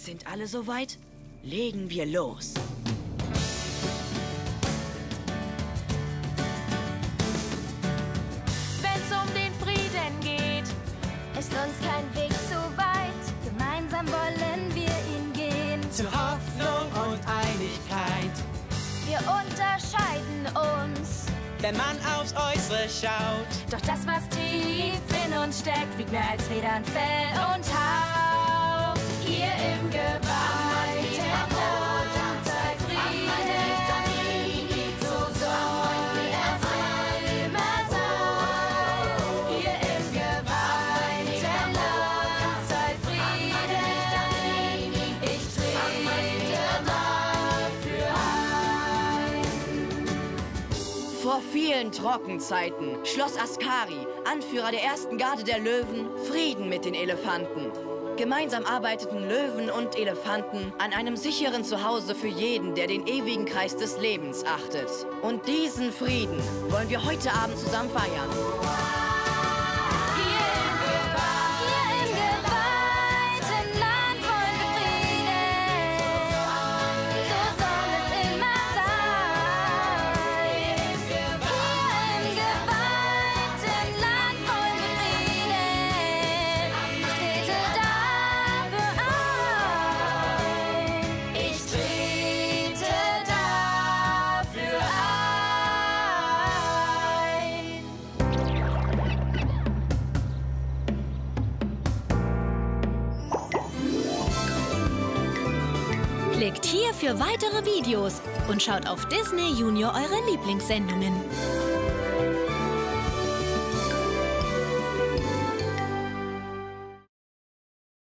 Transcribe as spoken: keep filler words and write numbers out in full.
Sind alle soweit? Legen wir los. Wenn's um den Frieden geht, ist uns kein Weg zu weit. Gemeinsam wollen wir ihn gehen. Zu Hoffnung und Einigkeit. Wir unterscheiden uns, wenn man aufs Äußere schaut. doch das, was tief in uns steckt, wiegt mehr als Federn, Fell und Haut. Hier im geweihten Land sei Frieden, so soll es immer sein. Hier im geweihten Land sei Frieden, ich trete dafür ein. Vor vielen Trockenzeiten schloss Askari, Anführer der ersten Garde der Löwen, Frieden mit den Elefanten. Gemeinsam arbeiteten Löwen und Elefanten an einem sicheren Zuhause für jeden, der den ewigen Kreis des Lebens achtet. Und diesen Frieden wollen wir heute Abend zusammen feiern. Hier im geweihten Land wollen wir Frieden, so soll es immer sein. Hier im geweihten Land wollen wir Frieden, ich trete dafür ein. Ich trete dafür ein. Klickt hier für weitere Videos und schaut auf Disney Junior eure Lieblingssendungen.